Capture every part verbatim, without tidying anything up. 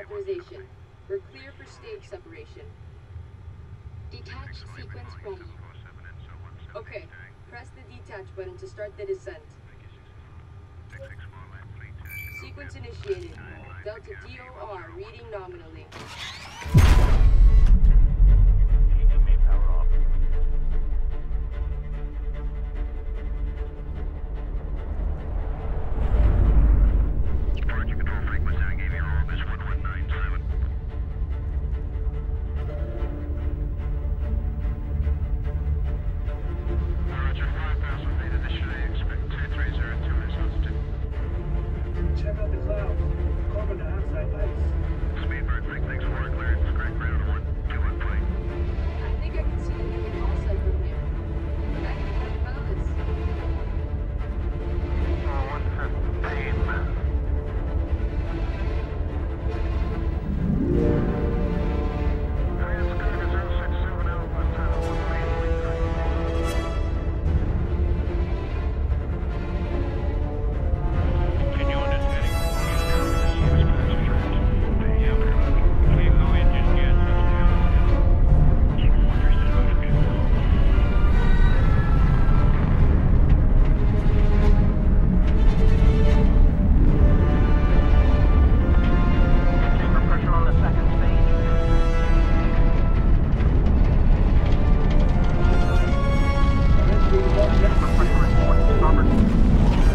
authorization. We're clear for stage separation. Detach sequence ready. Okay, press the detach button to start the descent. Sequence initiated. Delta D O R reading nominally. Power off. Departure control frequency I gave you wrong is one one nine seven. Roger, five thousand feet initially, expect two three zero two as altitude. Check out the clouds. Carbon dioxide ice. Speedbird, think things were clearance, correct ground one, two on plane. I think I can see the human call sign from here. Back in the palace. Oh, one fifteen. Transcode is zero six seven Alpha, channel one eight point three. Continue on this heading. Chamber pressure on the second stage. Chamber pressure is forty, starboard.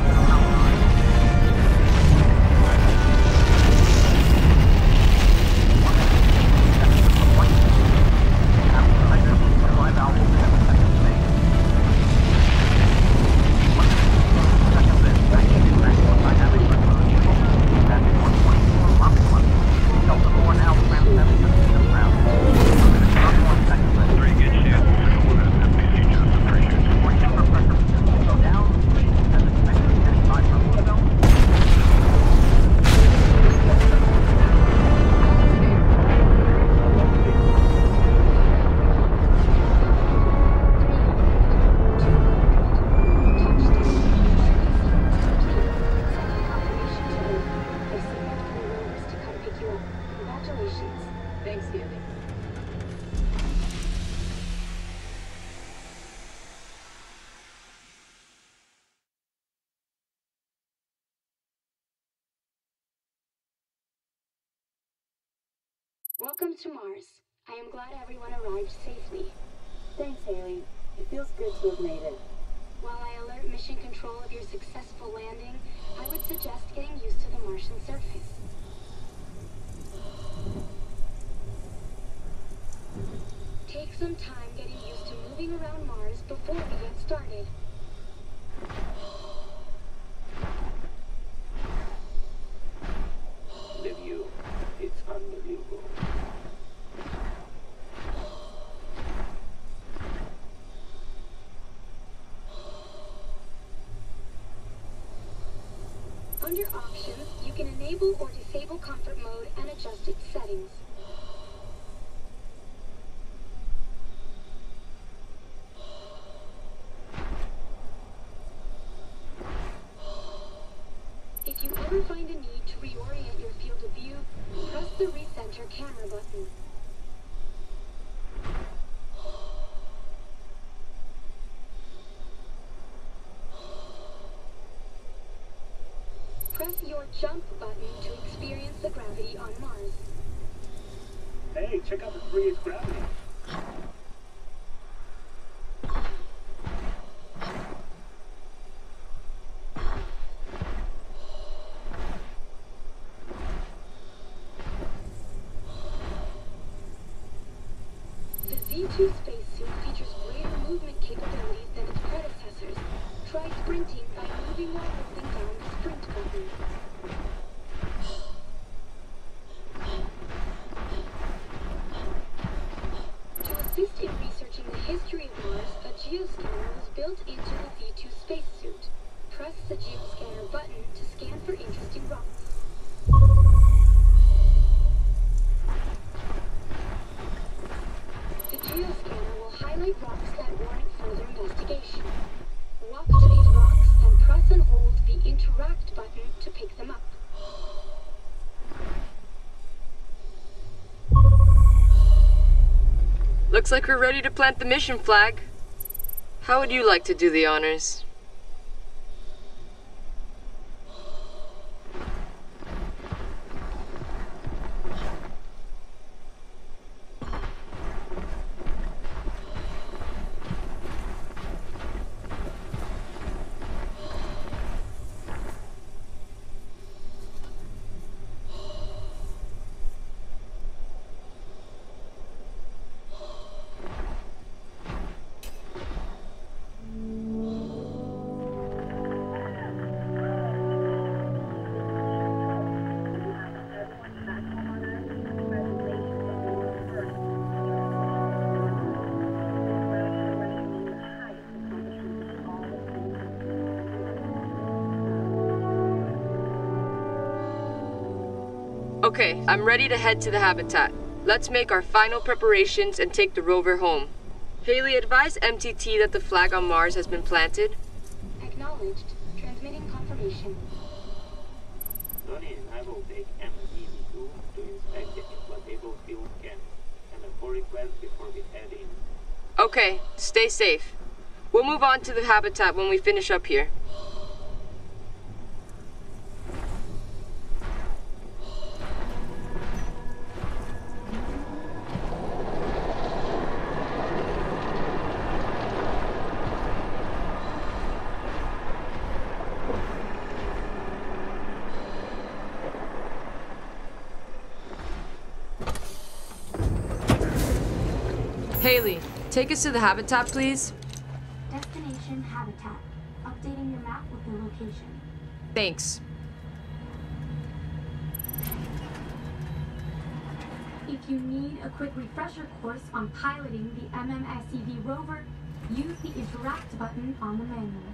Congratulations. Thanks, Haley. Welcome to Mars. I am glad everyone arrived safely. Thanks, Haley. It feels good to have made it. While I alert mission control of your successful landing, I would suggest getting used to the Martian surface. Take some time getting used to moving around Mars before we get started. The view, it's unbelievable. Under Options, you can enable or disable comfort mode and adjust its settings. If you ever find a need to reorient your field of view, press the recenter camera button. Press your jump button to experience the gravity on Mars. Hey, check out the three H gravity. The Z two spacesuit features greater movement capabilities than its predecessors. Try sprinting by moving while holding down the sprint button. To assist in researching the history of Mars, a geoscanner was built into the Z two spacesuit. Press the geoscanner button to scan for interesting rocks. The geoscanner will highlight rocks that warrant further investigation. Walk to these rocks and press and hold the Interact button to pick them up. Looks like we're ready to plant the mission flag. How would you like to do the honors? Okay, I'm ready to head to the habitat. Let's make our final preparations and take the rover home. Haley, advise M T T that the flag on Mars has been planted. Acknowledged. Transmitting confirmation. Donnie and I will take M E V two to inspect the implantable fuel can and a pull request before we head in. Okay, stay safe. We'll move on to the habitat when we finish up here. Haley, take us to the habitat, please. Destination habitat. Updating your map with the location. Thanks. If you need a quick refresher course on piloting the M M S E V rover, use the Interact button on the manual.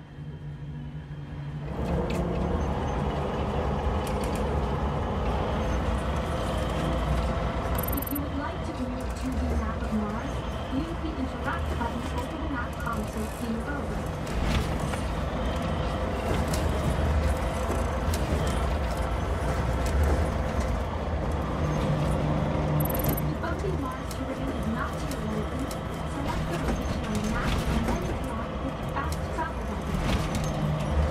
If you would like to view a two D map of Mars, use the Interact button over the map console in the rover. If updating Mars terrain is not to your liking, select the location on the map and then interact with the fast travel button.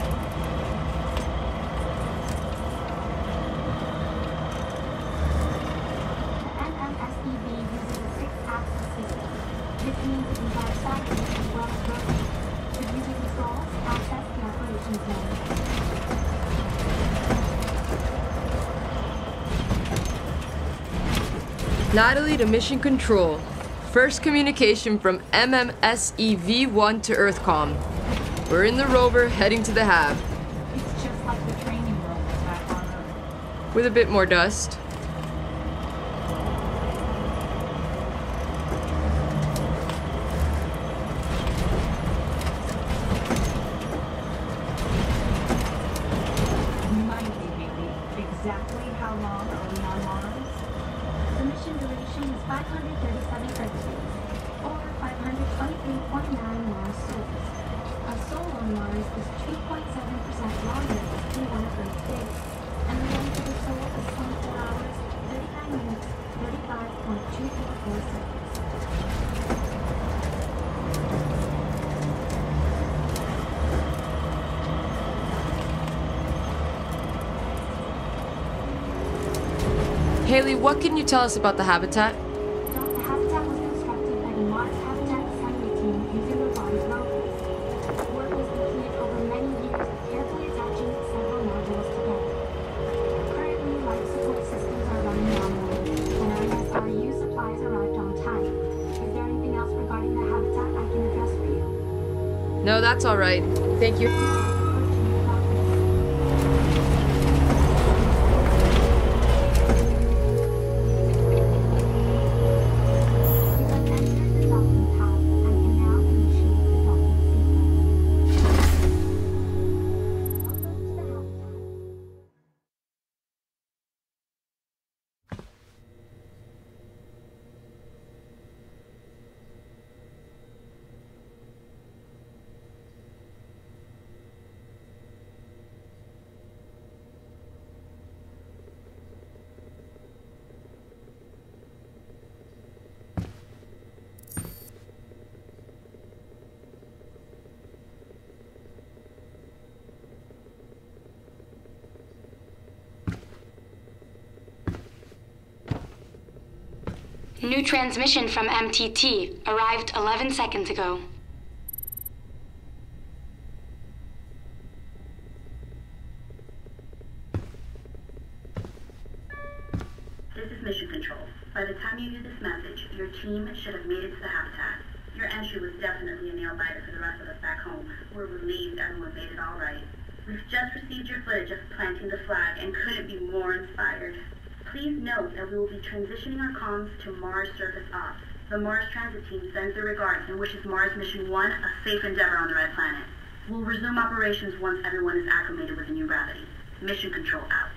The M M S E V uses a six-axis system. This means it can drive sideways as well as rotate. To view the controls, access the operations menu. Natalie to Mission Control. First communication from M M S E V one to EarthCom. We're in the rover heading to the Hab. It's just like the training rovers back on Earth. With a bit more dust. Remind me, Haley, exactly how long are we on Mars? The mission duration is five hundred thirty-seven Earth days, or five hundred twenty-three point nine Mars sols. A sol on Mars is two point seven percent longer than one Earth day, and the length of a sol is twenty-four hours, thirty-nine minutes, thirty-five point two four four seconds. Haley, what can you tell us about the habitat? The habitat was constructed by the Mars Habitat Assembly Team using robotic rovers. Work was completed over many years of carefully attaching several modules together. Currently, life support systems are running normally, and our S R U supplies arrived on time. Is there anything else regarding the habitat I can address for you? No, that's all right. Thank you. Approaching the progress. You have entered the docking pod and can now initiate the docking sequence. Welcome to the habitat. New transmission from M T T. Arrived eleven seconds ago. This is Mission Control. By the time you view this message, your team should have made it to the habitat. Your entry was definitely a nail-biter for the rest of us back home. We're relieved everyone made it all right. We've just received your footage of planting the flag and couldn't be more inspired. Please note that we will be transitioning our comms to Mars Surface Ops. The Mars Transit Team sends their regards and wishes Mars Mission one a safe endeavor on the Red Planet. We'll resume operations once everyone is acclimated with the new gravity. Mission Control out.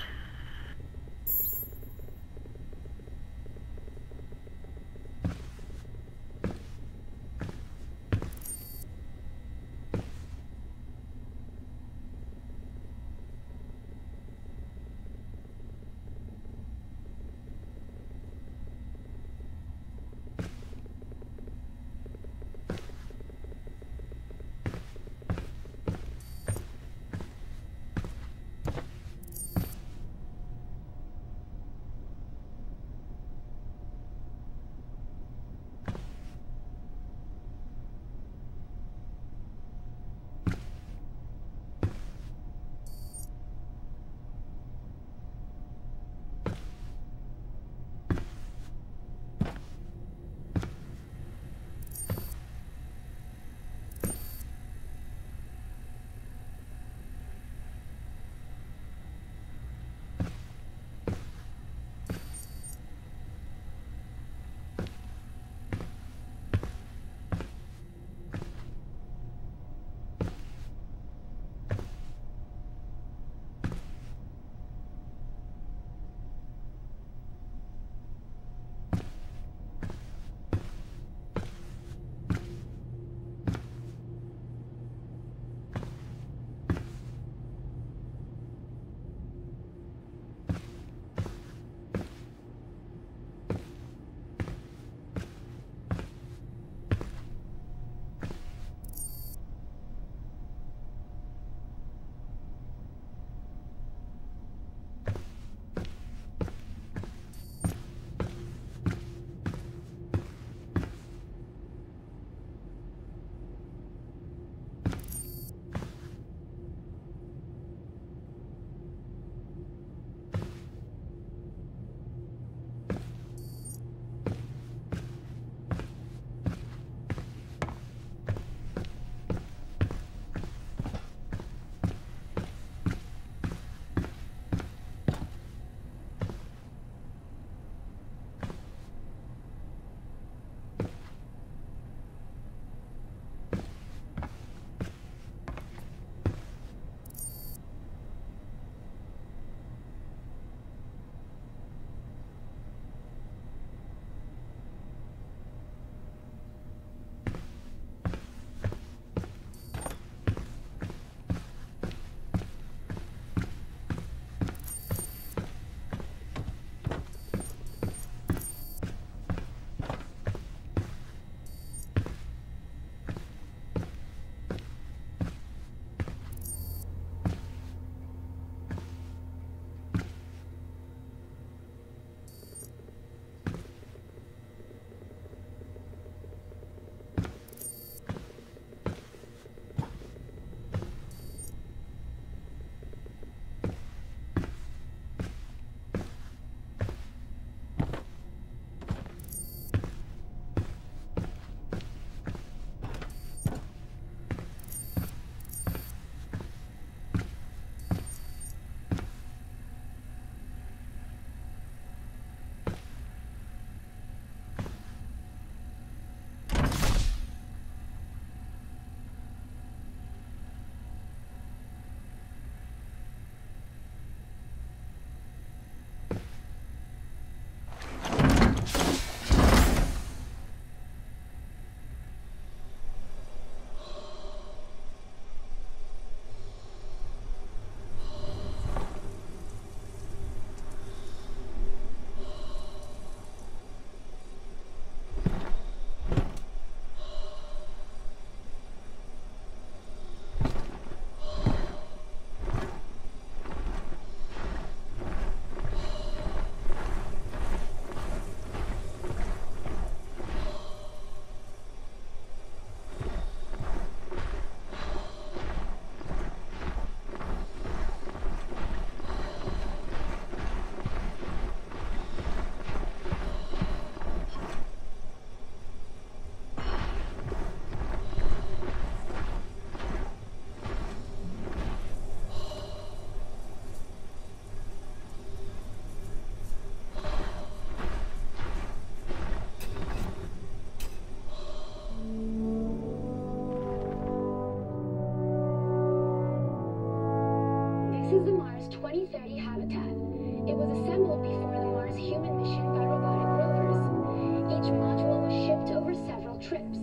is the Mars twenty thirty habitat. It was assembled before the Mars human mission by robotic rovers. Each module was shipped over several trips.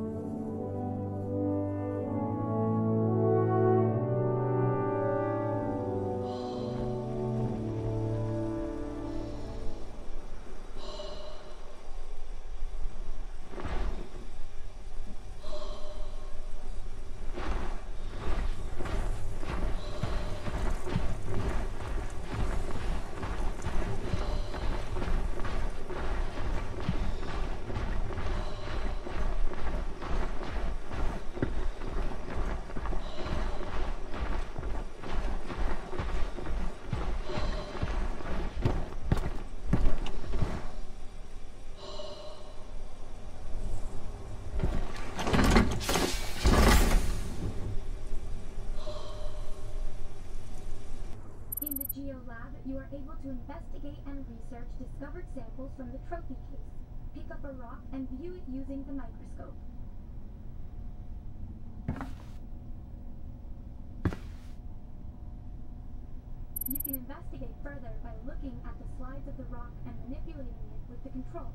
In the GeoLab, you are able to investigate and research discovered samples from the trophy case. Pick up a rock and view it using the microscope. You can investigate further by looking at the slides of the rock and manipulating it with the controls.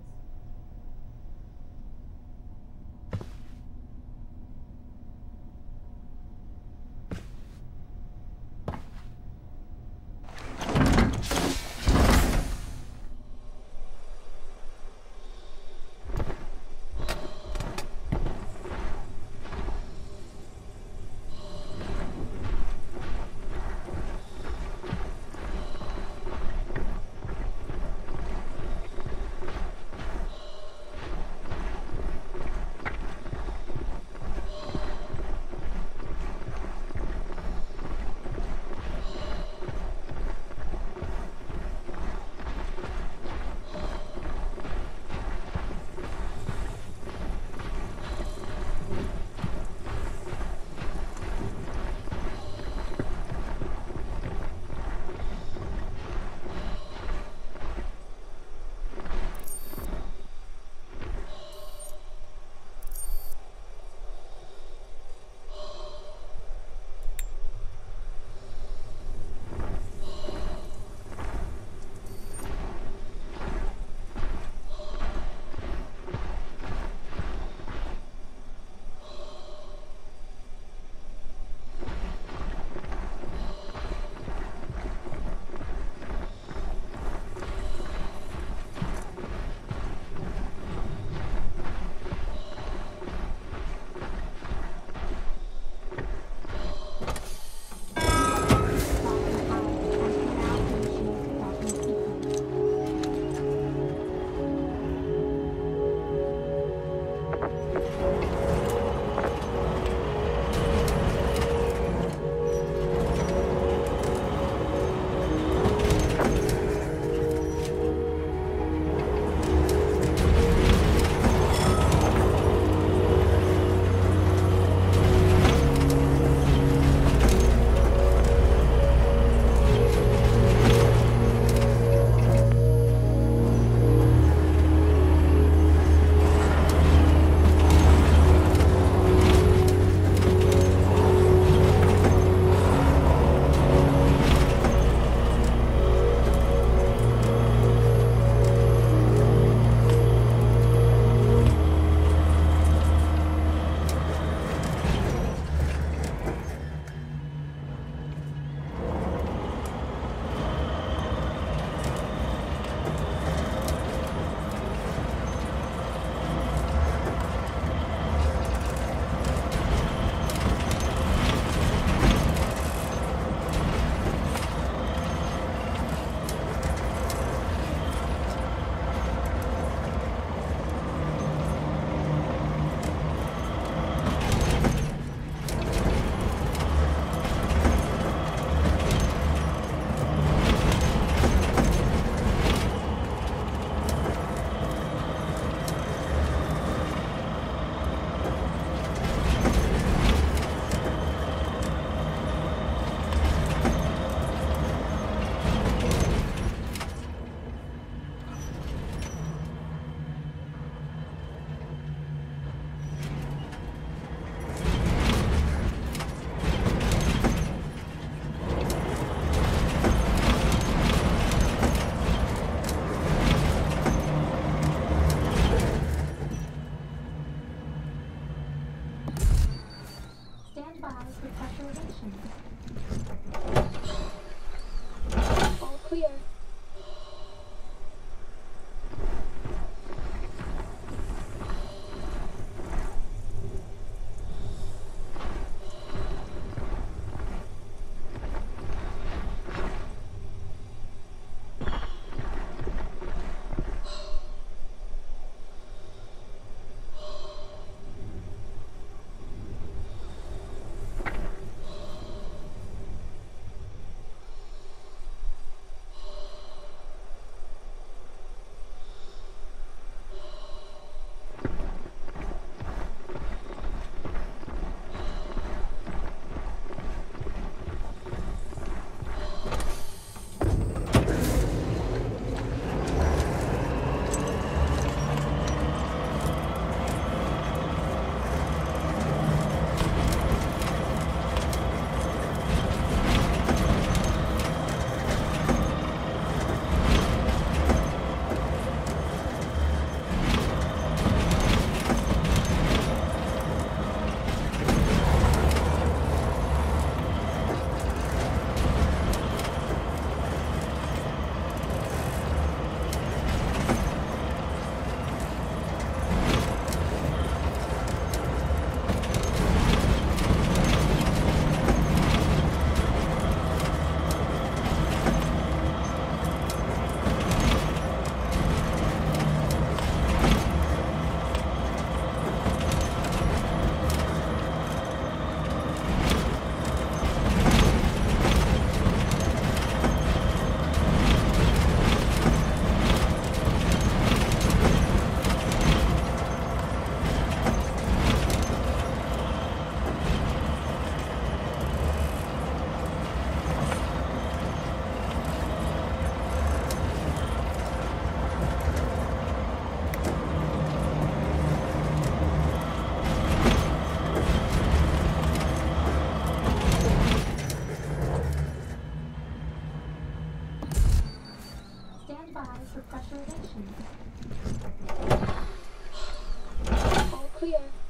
Clear.